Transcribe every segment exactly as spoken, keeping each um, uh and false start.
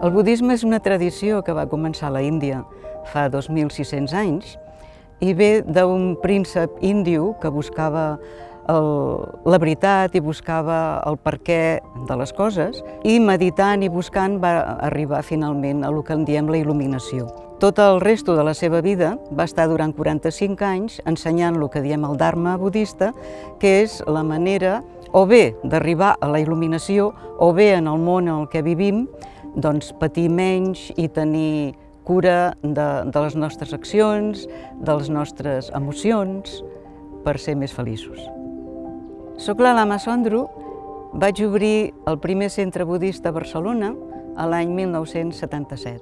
El budisme és una tradició que va començar a l'Índia fa dos mil sis-cents anys i ve d'un príncep índio que buscava el, la veritat i buscava el perquè de les coses i meditant i buscant va arribar finalment a el que en diem la il·luminació. Tot el resto de la seva vida va estar durant quaranta-cinc anys ensenyant el que diem el Dharma budista, que és la manera o bé d'arribar a la il·luminació o bé en el món en el que vivim doncs patir menys i tenir cura de, de les nostres accions, de les nostres emocions, per ser més feliços. Soc la Lama Sondro, vaig obrir el primer centre budista a Barcelona a l'any mil nou-cents setanta-set.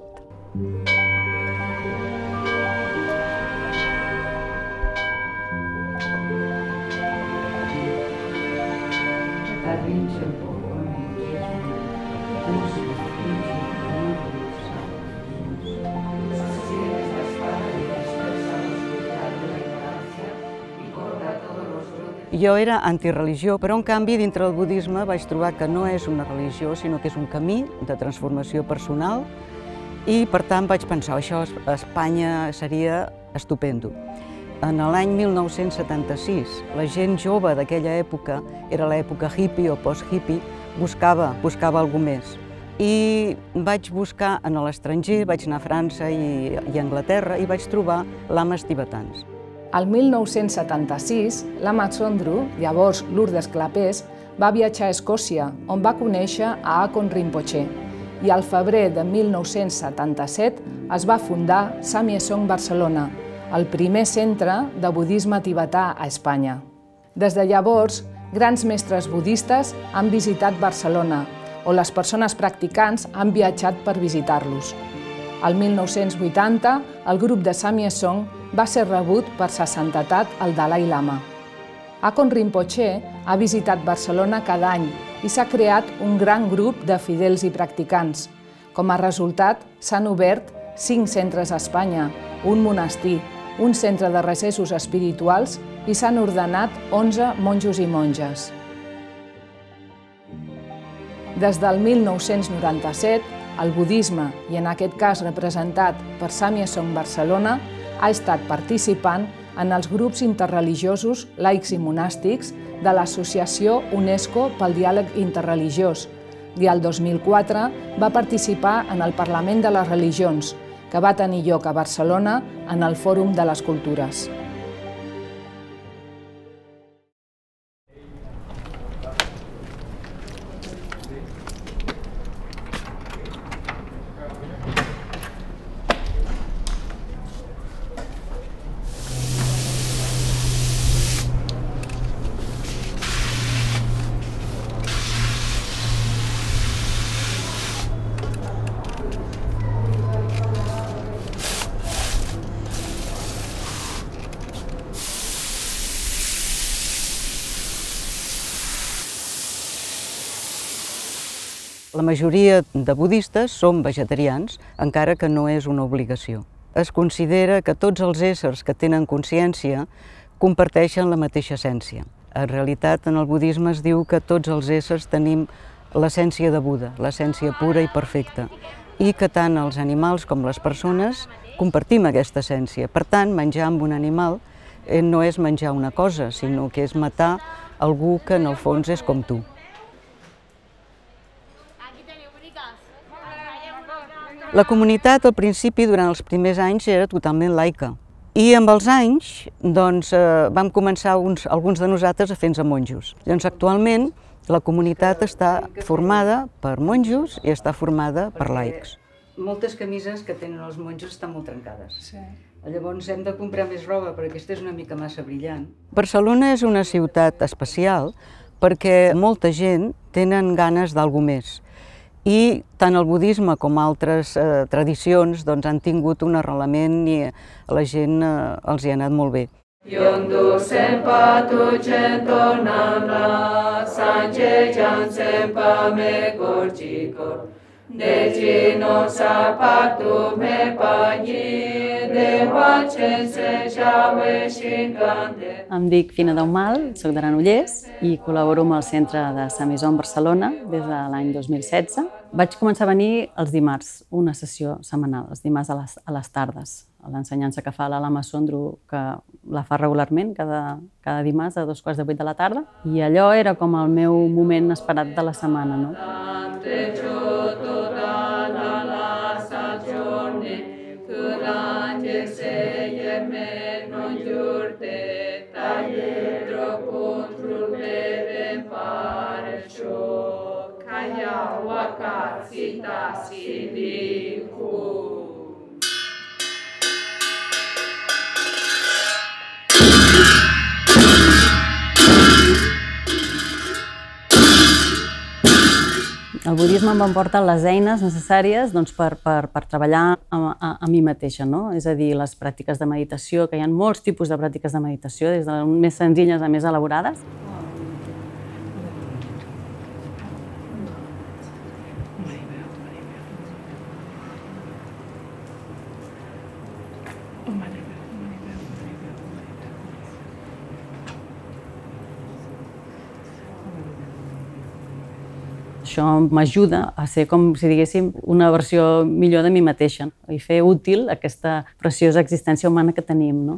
Jo era antireligió, però en canvi dintre del budisme vaig trobar que no és una religió, sinó que és un camí de transformació personal i per tant vaig pensar, això a Espanya seria estupendo. En l'any mil nou-cents setanta-sis, la gent jove d'aquella època, era l'època hippie o post-hippie, buscava, buscava alguna més. I vaig buscar en l'estranger, vaig anar a França i, i a Anglaterra i vaig trobar lames tibetans. El mil nou-cents setanta-sis, Lama Sondro, llavors Lourdes Clapés, va viatjar a Escòcia, on va conèixer a Akon Rinpoche, i al febrer de mil nou-cents setanta-set es va fundar Samye Song Barcelona, el primer centre de budisme tibetà a Espanya. Des de llavors, grans mestres budistes han visitat Barcelona, on les persones practicants han viatjat per visitar-los. El mil nou-cents vuitanta, el grup de Samye Song va ser rebut per sa santetat el Dalai Lama. Akon Rinpoche ha visitat Barcelona cada any i s'ha creat un gran grup de fidels i practicants. Com a resultat, s'han obert cinc centres a Espanya, un monestir, un centre de recessos espirituals i s'han ordenat onze monjos i monges. Des del mil nou-cents noranta-set, el budisme, i en aquest cas representat per Samye Song Barcelona, ha estat participant en els grups interreligiosos, laics i monàstics de l'Associació UNESCO pel Diàleg Interreligiós i el dos mil quatre va participar en el Parlament de les Religions, que va tenir lloc a Barcelona en el Fòrum de les Cultures. La majoria de budistes són vegetarians, encara que no és una obligació. Es considera que tots els éssers que tenen consciència comparteixen la mateixa essència. En realitat, en el budisme es diu que tots els éssers tenim l'essència de Buda, l'essència pura i perfecta, i que tant els animals com les persones compartim aquesta essència. Per tant, menjar amb un animal no és menjar una cosa, sinó que és matar algú que en el fons és com tu. La comunitat, al principi, durant els primers anys, era totalment laica. I amb els anys, doncs, eh, vam començar uns, alguns de nosaltres a fer-nos monjos. Doncs, actualment, la comunitat està formada per monjos i està formada per laics. Moltes camises que tenen els monjos estan molt trencades. Sí. Llavors hem de comprar més roba, perquè aquesta és una mica massa brillant. Barcelona és una ciutat especial perquè molta gent tenen ganes d'alguna més. I tant el budisme com altres eh, tradicions doncs, han tingut un arrelament i a la gent eh, els hi ha anat molt bé. Yondu senpa tu cento namla, sanje jan senpa me gorjikor, deji no sapatu me pa yi Em dic Fina Daumal, soc de Granollers i col·laboro amb el Centre de Sant Mesón Barcelona des de l'any dos mil setze. Vaig començar a venir els dimarts, una sessió setmanal, els dimarts a les, a les tardes. L'ensenyança que fa la Lama Sondru, que la fa regularment, cada, cada dimarts a dos quarts de vuit de la tarda. I allò era com el meu moment esperat de la setmana, no? El budisme em va portar les eines necessàries doncs, per, per, per treballar a, a, a mi mateixa, no? És a dir, les pràctiques de meditació, que hi ha molts tipus de pràctiques de meditació, des de les més senzilles a més elaborades. Això m'ajuda a ser, com si diguéssim, una versió millor de mi mateixa i fer útil aquesta preciosa existència humana que tenim, no?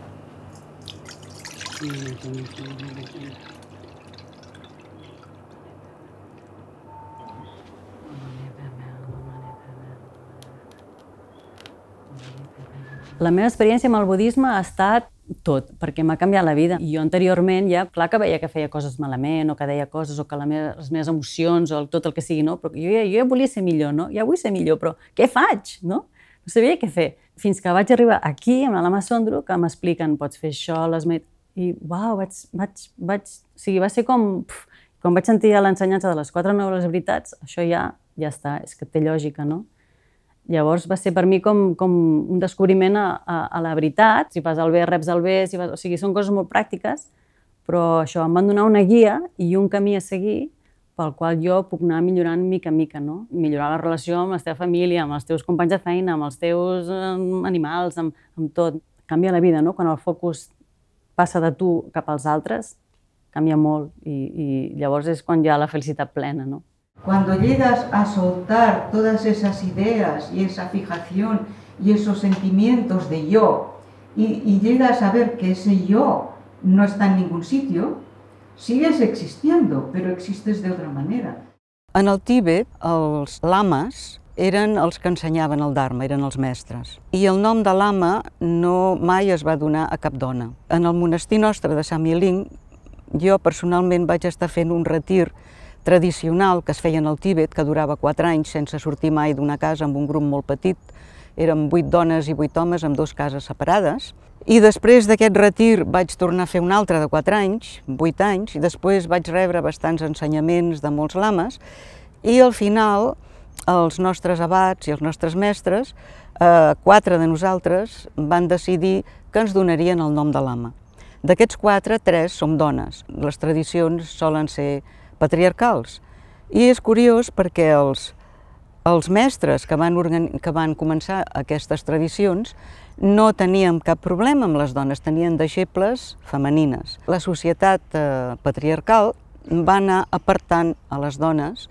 La meva experiència amb el budisme ha estat tot, perquè m'ha canviat la vida. I jo anteriorment ja, clar que veia que feia coses malament, o que deia coses, o que les meves, les meves emocions, o tot el que sigui, no? Però jo ja, jo ja volia ser millor, no? Ja vull ser millor, però què faig, no? No sabia què fer. Fins que vaig arribar aquí, amb la Lama Sondru, que m'expliquen, pots fer això, les meditacions... I, uau, vaig, vaig, vaig... O sigui, va ser com... Puf, quan vaig sentir l'ensenyança de les quatre noves veritats, això ja, ja està, és que té lògica, no? Llavors va ser per mi com, com un descobriment a, a, a la veritat. Si fas el bé, reps el bé, si fas, o sigui, són coses molt pràctiques, però això em van donar una guia i un camí a seguir pel qual jo puc anar millorant mica en mica, no? Millorar la relació amb la teva família, amb els teus companys de feina, amb els teus animals, amb, amb tot. Canvia la vida, no? Quan el focus passa de tu cap als altres, canvia molt i, i llavors és quan hi ha la felicitat plena, no? Cuando llegas a soltar todas esas ideas y esa fijación y esos sentimientos de yo y, y llegas a ver que ese yo no está en ningún sitio, sigues existiendo, pero existes de otra manera. En el Tíbet, els lames eren els que ensenyaven el Dharma, eren els mestres. I el nom de lama no mai es va donar a cap dona. En el monestir nostre de Samyeling, jo personalment vaig estar fent un retir tradicional que es feia en el Tíbet, que durava quatre anys sense sortir mai d'una casa, amb un grup molt petit. Érem vuit dones i vuit homes amb dues cases separades. I després d'aquest retir vaig tornar a fer un altre de quatre anys, vuit anys, i després vaig rebre bastants ensenyaments de molts lames, i al final els nostres abats i els nostres mestres, eh, quatre de nosaltres, van decidir que ens donarien el nom de lama. D'aquests quatre, tres som dones. Les tradicions solen ser patriarcals. I és curiós perquè els, els mestres que van, que van començar aquestes tradicions no teníem cap problema amb les dones, tenien deixebles femenines. La societat eh, patriarcal va anar apartant a les dones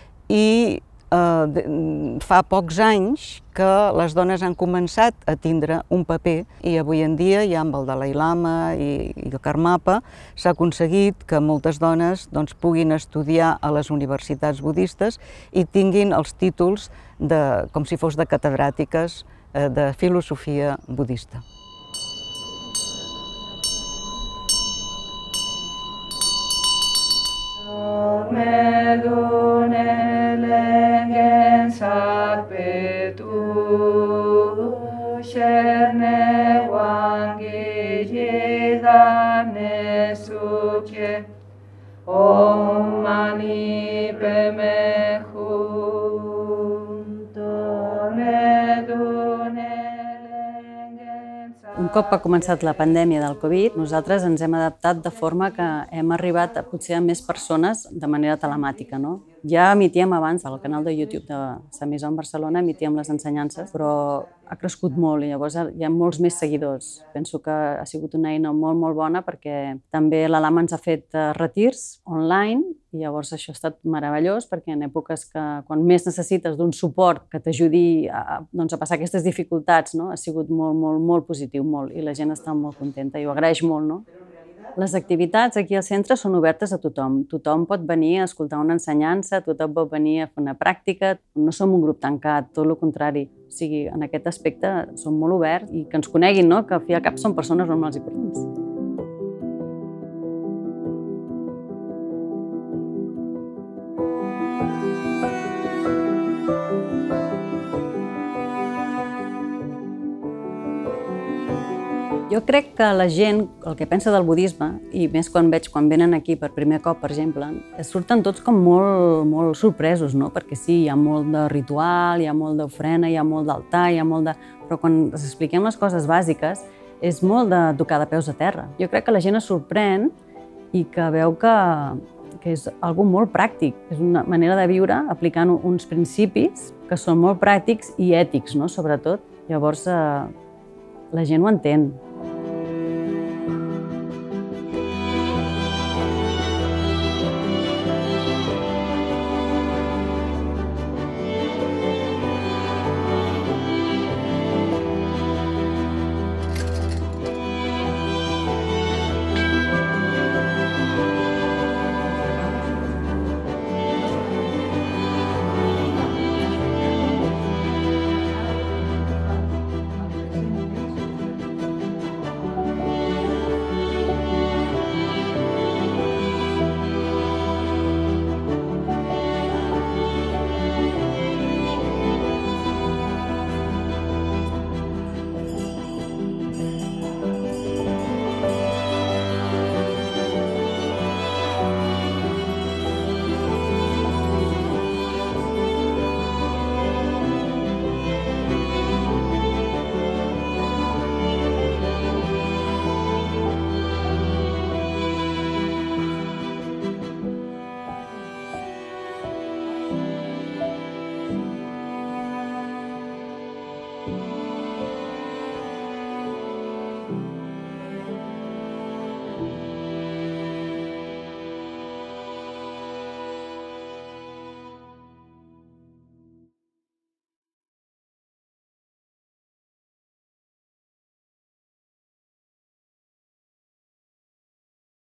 i eh, fa pocs anys que les dones han començat a tindre un paper i avui en dia, ja amb el Dalai Lama i, i el Karmapa, s'ha aconseguit que moltes dones doncs, puguin estudiar a les universitats budistes i tinguin els títols de, com si fos de catedràtiques eh, de filosofia budista. Om Mani Padme Un cop ha començat la pandèmia del Covid, nosaltres ens hem adaptat de forma que hem arribat a potser a més persones de manera telemàtica, no? Ja emitíem abans, al canal de YouTube de Sant Maison Barcelona, emitíem les ensenyances, però ha crescut molt i llavors hi ha molts més seguidors. Penso que ha sigut una eina molt, molt bona perquè també l'Alhama ens ha fet retirs online i llavors això ha estat meravellós perquè en èpoques que quan més necessites d'un suport que t'ajudi a, doncs, a passar aquestes dificultats, no? Ha sigut molt, molt, molt positiu, molt, i la gent està molt contenta i ho agraeix molt, no? Les activitats aquí al centre són obertes a tothom. Tothom pot venir a escoltar una ensenyança, tothom pot venir a fer una pràctica. No som un grup tancat, tot el contrari. O sigui, en aquest aspecte som molt oberts i que ens coneguin, no? Que al fi i al cap són persones normals i corrents. Jo crec que la gent, el que pensa del budisme, i més quan veig quan venen aquí per primer cop, per exemple, surten tots com molt, molt sorpresos, no? Perquè sí, hi ha molt de ritual, hi ha molt d'ofrena, hi ha molt d'altar, hi ha molt de... Però quan els expliquem les coses bàsiques, és molt de tocar de peus a terra. Jo crec que la gent es sorprèn i que veu que, que és algo molt pràctic. És una manera de viure aplicant uns principis que són molt pràctics i ètics, no? Sobretot. Llavors, eh, la gent ho entén.